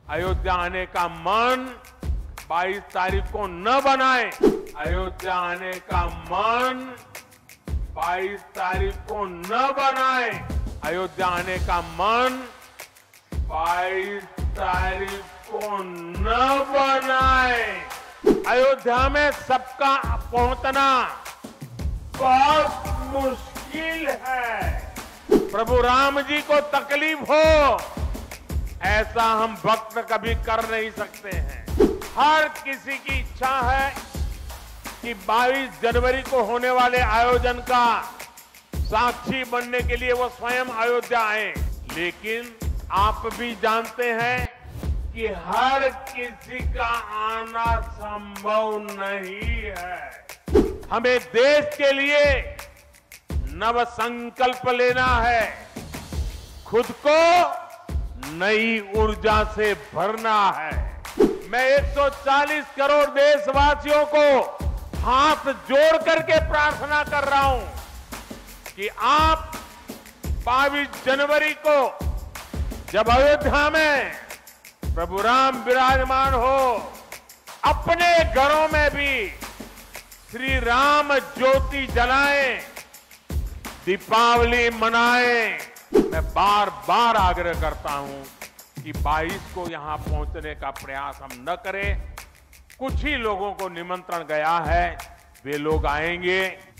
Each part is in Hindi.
अयोध्या आने का मन 22 तारीख को न बनाए। अयोध्या आने का मन 22 तारीख को न बनाए। अयोध्या आने का मन 22 तारीख को न बनाए। अयोध्या में सबका पहुंचना बहुत मुश्किल है। प्रभु राम जी को तकलीफ हो, ऐसा हम भक्त कभी कर नहीं सकते हैं। हर किसी की इच्छा है कि 22 जनवरी को होने वाले आयोजन का साक्षी बनने के लिए वो स्वयं अयोध्या आए। लेकिन आप भी जानते हैं कि हर किसी का आना संभव नहीं है। हमें देश के लिए नव संकल्प लेना है, खुद को नई ऊर्जा से भरना है। मैं 140 करोड़ देशवासियों को हाथ जोड़ करके प्रार्थना कर रहा हूं कि आप 22 जनवरी को जब अयोध्या में प्रभु राम विराजमान हो, अपने घरों में भी श्री राम ज्योति जलाएं, दीपावली मनाएं। मैं बार बार आग्रह करता हूं कि 22 को यहां पहुंचने का प्रयास हम न करें। कुछ ही लोगों को निमंत्रण गया है, वे लोग आएंगे।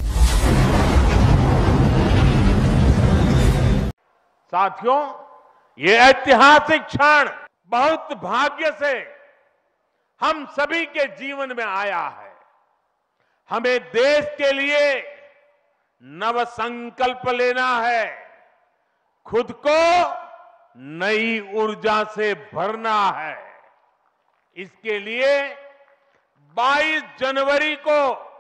साथियों, ये ऐतिहासिक क्षण बहुत भाग्य से हम सभी के जीवन में आया है। हमें देश के लिए नव संकल्प लेना है, खुद को नई ऊर्जा से भरना है। इसके लिए 22 जनवरी को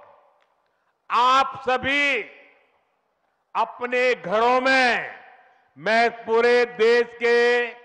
आप सभी अपने घरों में, मैं पूरे देश के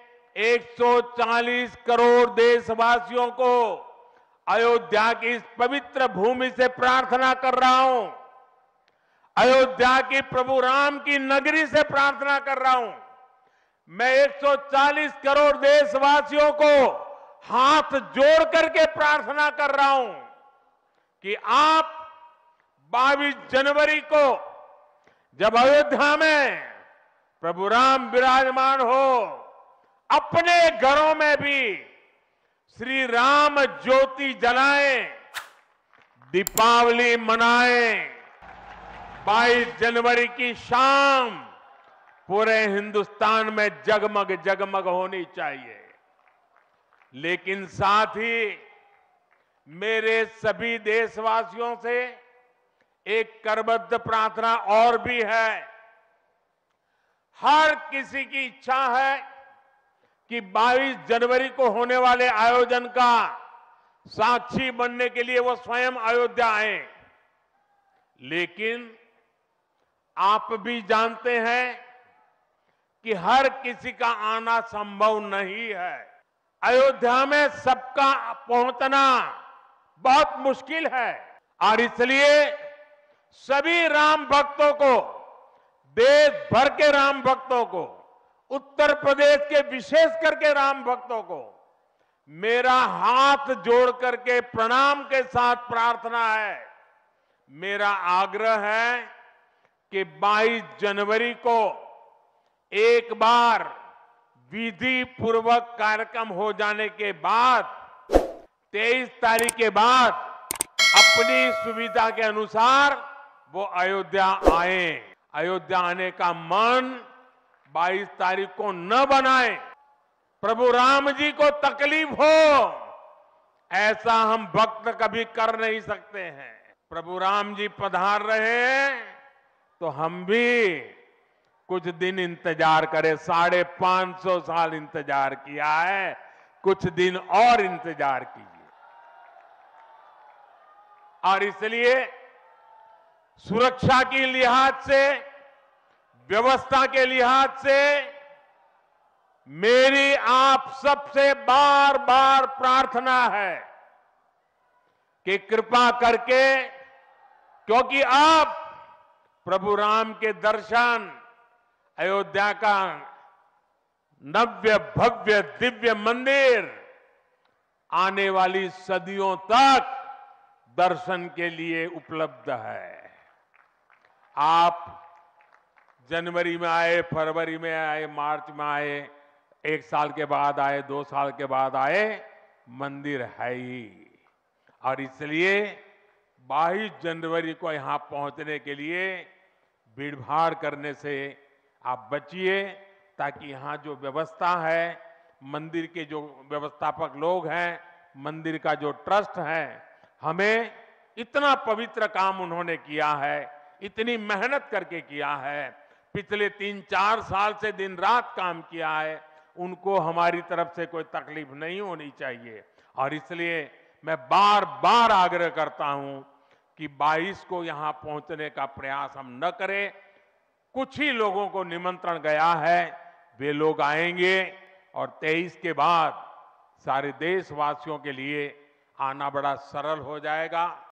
140 करोड़ देशवासियों को अयोध्या की इस पवित्र भूमि से प्रार्थना कर रहा हूं। अयोध्या की प्रभु राम की नगरी से प्रार्थना कर रहा हूं। मैं 140 करोड़ देशवासियों को हाथ जोड़ करके प्रार्थना कर रहा हूं कि आप 22 जनवरी को जब अयोध्या में प्रभु राम विराजमान हो, अपने घरों में भी श्री राम ज्योति जलाएं, दीपावली मनाएं। 22 जनवरी की शाम पूरे हिंदुस्तान में जगमग जगमग होनी चाहिए। लेकिन साथ ही मेरे सभी देशवासियों से एक करबद्ध प्रार्थना और भी है। हर किसी की इच्छा है कि 22 जनवरी को होने वाले आयोजन का साक्षी बनने के लिए वो स्वयं अयोध्या आए। लेकिन आप भी जानते हैं कि हर किसी का आना संभव नहीं है। अयोध्या में सबका पहुंचना बहुत मुश्किल है और इसलिए सभी राम भक्तों को, देश भर के राम भक्तों को, उत्तर प्रदेश के विशेष करके राम भक्तों को मेरा हाथ जोड़ करके प्रणाम के साथ प्रार्थना है। मेरा आग्रह है कि 22 जनवरी को एक बार विधि पूर्वक कार्यक्रम हो जाने के बाद 23 तारीख के बाद अपनी सुविधा के अनुसार वो अयोध्या आए। अयोध्या आने का मन 22 तारीख को न बनाए। प्रभु राम जी को तकलीफ हो, ऐसा हम भक्त कभी कर नहीं सकते हैं। प्रभु राम जी पधार रहे हैं तो हम भी कुछ दिन इंतजार करें। 550 साल इंतजार किया है, कुछ दिन और इंतजार कीजिए। और इसलिए सुरक्षा के लिहाज से, व्यवस्था के लिहाज से मेरी आप सबसे बार बार प्रार्थना है कि कृपा करके, क्योंकि आप प्रभु राम के दर्शन, अयोध्या का नव्य भव्य दिव्य मंदिर आने वाली सदियों तक दर्शन के लिए उपलब्ध है। आप जनवरी में आए, फरवरी में आए, मार्च में आए, 1 साल के बाद आए, 2 साल के बाद आए, मंदिर है ही। और इसलिए 22 जनवरी को यहां पहुंचने के लिए भीड़भाड़ करने से आप बचिए, ताकि यहां जो व्यवस्था है, मंदिर के जो व्यवस्थापक लोग हैं, मंदिर का जो ट्रस्ट है, हमें इतना पवित्र काम उन्होंने किया है, इतनी मेहनत करके किया है, पिछले 3-4 साल से दिन रात काम किया है, उनको हमारी तरफ से कोई तकलीफ नहीं होनी चाहिए। और इसलिए मैं बार बार आग्रह करता हूं कि 22 को यहां पहुंचने का प्रयास हम न करें। कुछ ही लोगों को निमंत्रण गया है, वे लोग आएंगे और 23 के बाद सारे देशवासियों के लिए आना बड़ा सरल हो जाएगा।